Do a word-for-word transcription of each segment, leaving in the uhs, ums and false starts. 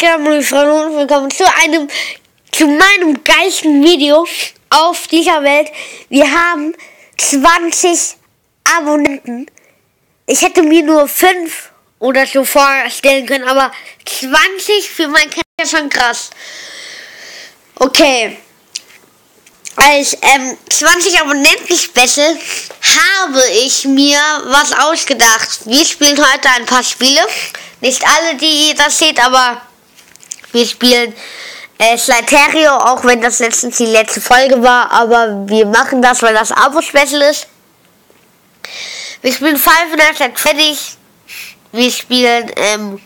geht, meine Freunde, und willkommen zu einem, zu meinem geilsten Video auf dieser Welt. Wir haben zwanzig Abonnenten. Ich hätte mir nur fünf oder so vorstellen können, aber zwanzig für mein Kanal ist schon krass. Okay. Als ähm, zwanzig Abonnenten-Special habe ich mir was ausgedacht. Wir spielen heute ein paar Spiele. Nicht alle, die ihr das seht, aber wir spielen äh, Sliderio, auch wenn das letztens die letzte Folge war. Aber wir machen das, weil das Abo-Special ist. Wir spielen Five Nights at Freddy's. Wir spielen ähm,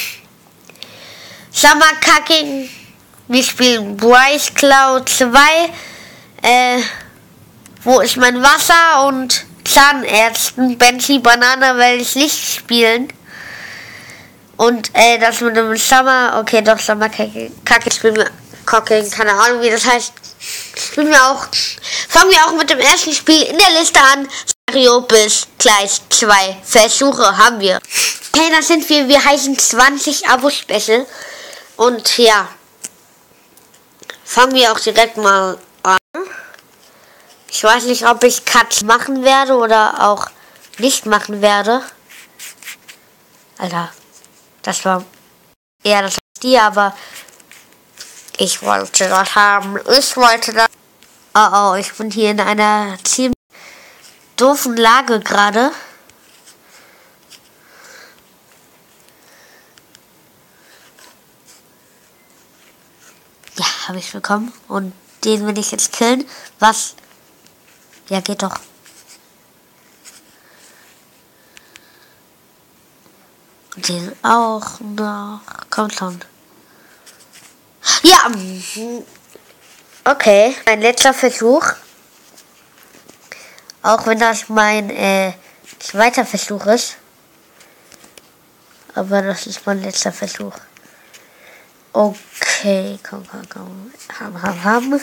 Summer Cooking. Wir spielen Bryce Cloud zwei. Äh, wo ist mein Wasser und Zahnärzten, Benji, Banana werde ich nicht spielen. Und äh, das mit dem Summer, okay, doch, Summer Kacke, spielen wir, Cooking, keine Ahnung wie das heißt. Spielen wir auch, fangen wir auch mit dem ersten Spiel in der Liste an. Szenario bis gleich zwei Versuche haben wir. Hey, das sind wir, wir heißen zwanzig Abo-Special. Und ja, fangen wir auch direkt mal an. Ich weiß nicht, ob ich Cut machen werde oder auch nicht machen werde. Alter, das war eher das die, aber ich wollte das haben. Ich wollte das. Oh oh, ich bin hier in einer ziemlich doofen Lage gerade. Ja, habe ich bekommen. Und den will ich jetzt killen. Was? Ja, geht doch. Und den auch noch. Kommt schon. Ja. Okay. Mein letzter Versuch. Auch wenn das mein äh, zweiter Versuch ist. Aber das ist mein letzter Versuch. Okay. Komm, komm, komm. Ham, ham, ham.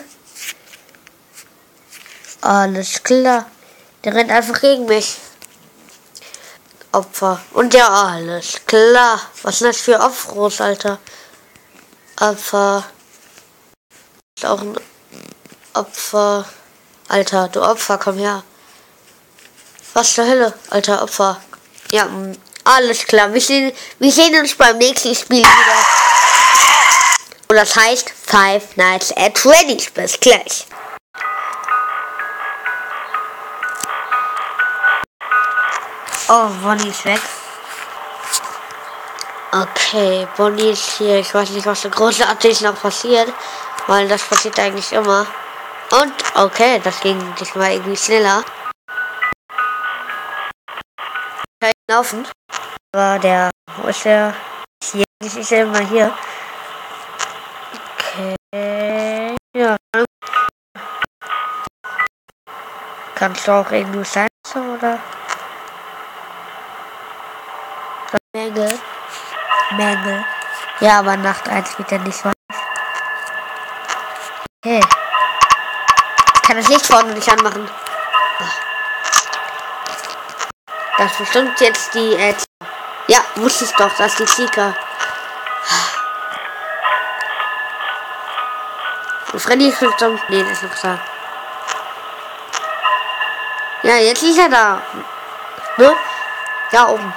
Alles klar. Der rennt einfach gegen mich. Opfer. Und ja, alles klar. Was sind das für Opferos, Alter? Opfer. Ist auch ein Opfer. Alter, du Opfer, komm her. Was zur Hölle? Alter, Opfer. Ja, alles klar. Wir sehen, wir sehen uns beim nächsten Spiel wieder. Und das heißt Five Nights at Freddy's. Bis gleich. Oh, Bonnie ist weg. Okay, Bonnie ist hier. Ich weiß nicht, was so großartig noch passiert, weil das passiert eigentlich immer. Und, okay, das ging diesmal irgendwie schneller. Ich kann laufen. Aber der, wo ist der? Hier, ich ist ja immer hier. Okay, ja. Kannst du auch irgendwo sein, oder? Mängel. Mängel. Ja, aber Nacht eins wird ja nicht weit. Okay. Ich kann das Licht vorne nicht anmachen. Das ist bestimmt jetzt die, äh, ja, wusste ich doch, das ist die Chica. Und Freddy ist bestimmt, nee, das ist noch da. Ja, jetzt ist er da. Ne? Da oben.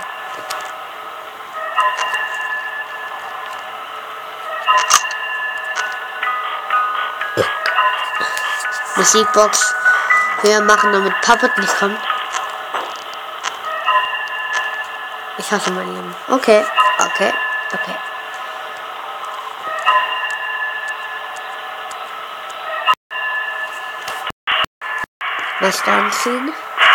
Musikbox höher machen, damit Puppet nicht kommt. Ich hasse mein Leben. Okay, okay, okay. Was da anziehen?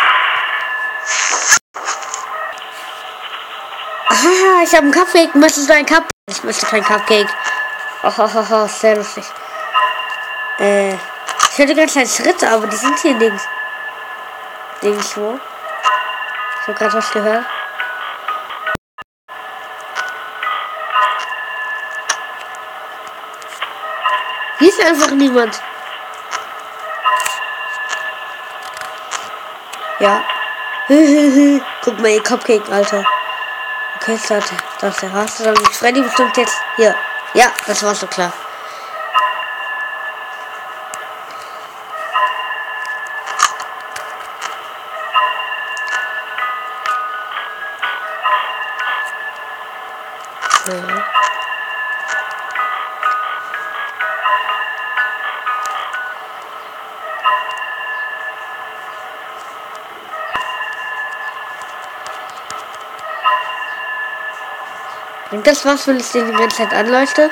Ah, ich habe einen Cupcake. Möchtest du einen Cupcake? Ich möchte keinen Cupcake. Oh, oh, oh, oh, sehr lustig. Äh... Ich höre die ganze Zeit Schritte, aber die sind hier nirgends. Nirgendwo. Ich habe gerade was gehört. Hier ist einfach niemand. Ja. Guck mal, ihr Cupcake, Alter. Okay, das, das ist der Raster. Dann ist Freddy bestimmt jetzt hier. Ja, das war so klar. Ja. Bringt das was, wenn ich den die ganze Zeit anleuchte?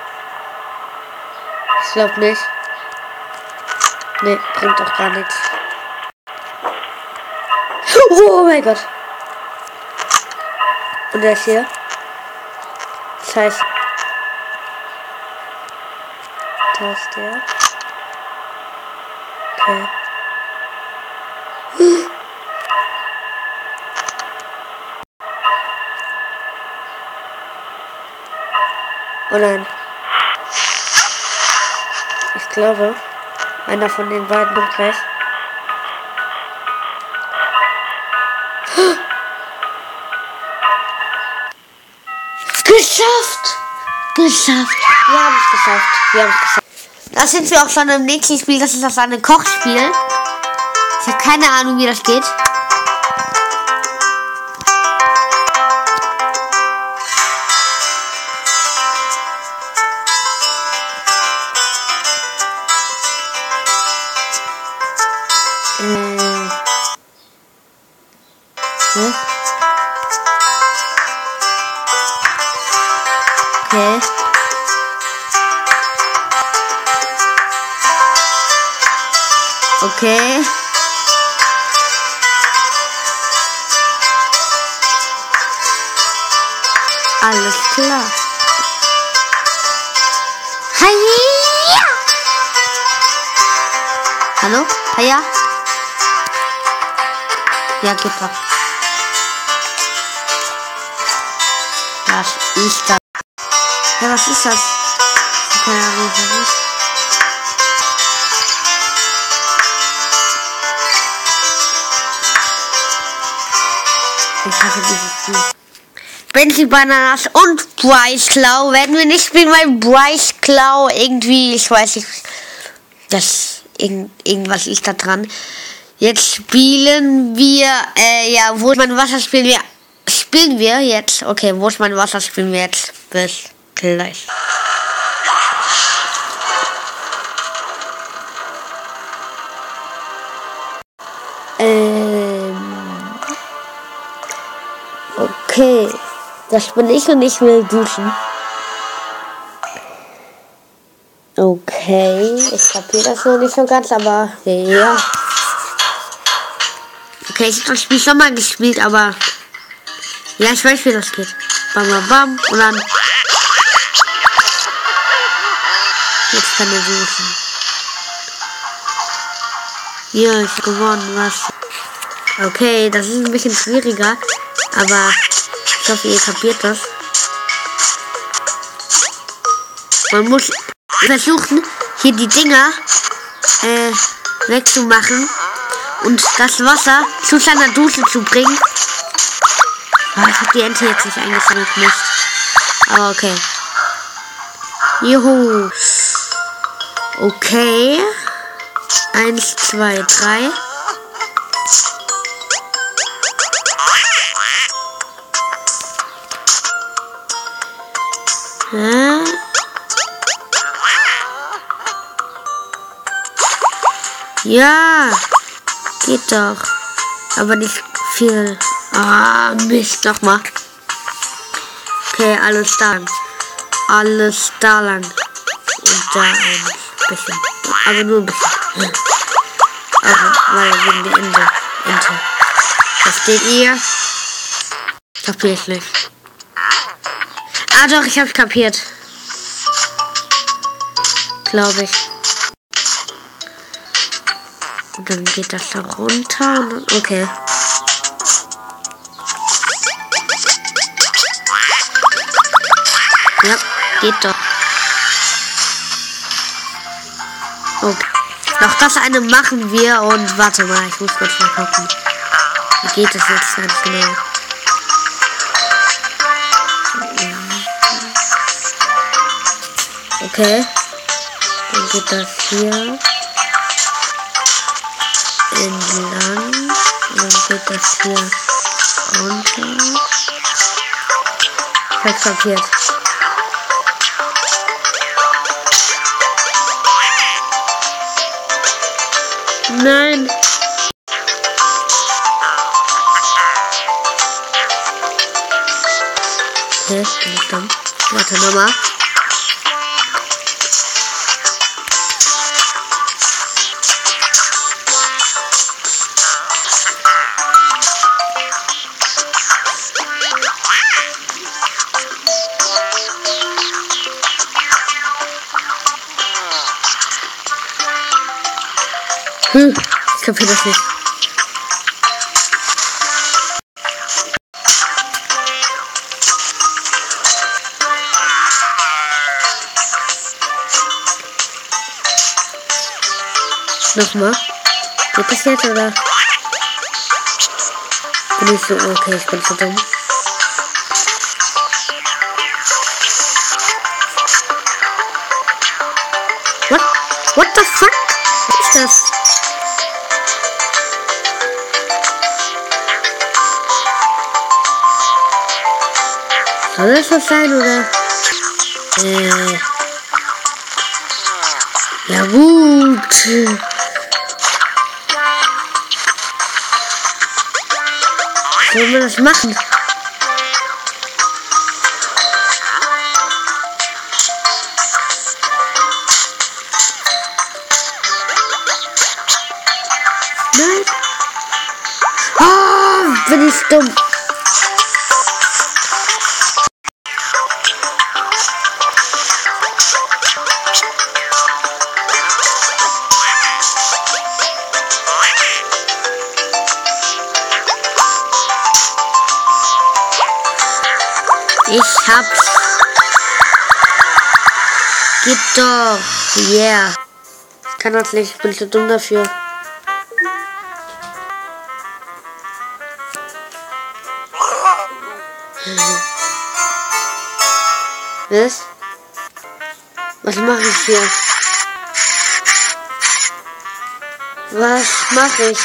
Ich glaube nicht. Ne, bringt doch gar nichts. Oh mein Gott. Und der ist hier. Das heißt, da ist der. Okay. Oh nein. Ich glaube, einer von den beiden kommt gleich. Geschafft! Geschafft! Wir haben es geschafft. Wir haben es geschafft. Da sind wir auch schon im nächsten Spiel. Das ist das eine Kochspiel. Ich habe keine Ahnung, wie das geht. Äh. Hm? Okay. Okay. Alles klar. Hiya! Hallo? Hiya? Ja, geht doch. Was ist das? Ja, was ist das? Keine Ahnung, was ist. Ich hasse dieses Spiel. Bentley Bananas und Bryce Claw werden wir nicht spielen, weil Bryce Claw irgendwie, ich weiß nicht, das irgend, irgendwas ist da dran. Jetzt spielen wir, äh, ja, wo ist mein Wasser spielen wir? Spielen wir jetzt? Okay, wo ist mein Wasser spielen wir jetzt? Bis gleich. Ähm. Okay. Das bin ich und ich will duschen. Okay, ich kapiere das noch nicht so ganz, aber ja. Okay, ich habe das Spiel schon mal gespielt, aber ja, ich weiß, wie das geht. Bam, bam, bam und dann jetzt kann er duschen. Ja, ich habe gewonnen, was? Okay, das ist ein bisschen schwieriger, aber ich hoffe, ihr kapiert das. Man muss versuchen, hier die Dinger äh, wegzumachen und das Wasser zu seiner Dusche zu bringen. Oh, ich habe die Ente jetzt nicht eingesammelt, nicht. Aber okay. Juhu. Okay. Eins, zwei, drei. Ja. Ja, geht doch. Aber nicht viel. Ah, Mist, nochmal. Okay, alles da lang. Alles da lang. Und da ein bisschen. Aber nur ein bisschen. Also, weil wegen der Ente. Ente. Versteht ihr? Kapier ich nicht. Ah doch, ich hab's kapiert. Glaube ich. Und dann geht das da runter und dann, okay. Ja, geht doch. Okay. Noch das eine machen wir und warte mal, ich muss kurz mal gucken. Wie geht das jetzt ganz genau? Okay. Dann geht das hier entlang. Und dann geht das hier runter. Ich hab's kapiert. Nein. Okay, bin ich dumm. Warte nochmal. Hm, ich kapiere das nicht. Nochmal. Geht das jetzt oder? Bin ich so, okay, ich bin so dumm. What? What the fuck? Was ist das? Soll das was sein oder? Äh. Ja gut. Sollen wir das machen? Nein. Oh, bin ich dumm. Ich hab's. Geht doch. Yeah. Ich kann das nicht. Ich bin zu dumm dafür. Was? Was mache ich hier? Was mache ich?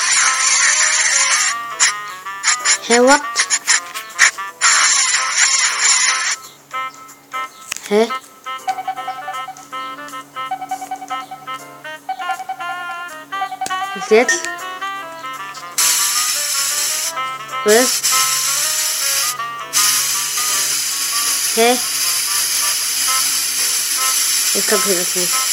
Hey, what? Hä? Was jetzt? Was? Hä? Ich kapiere das nicht.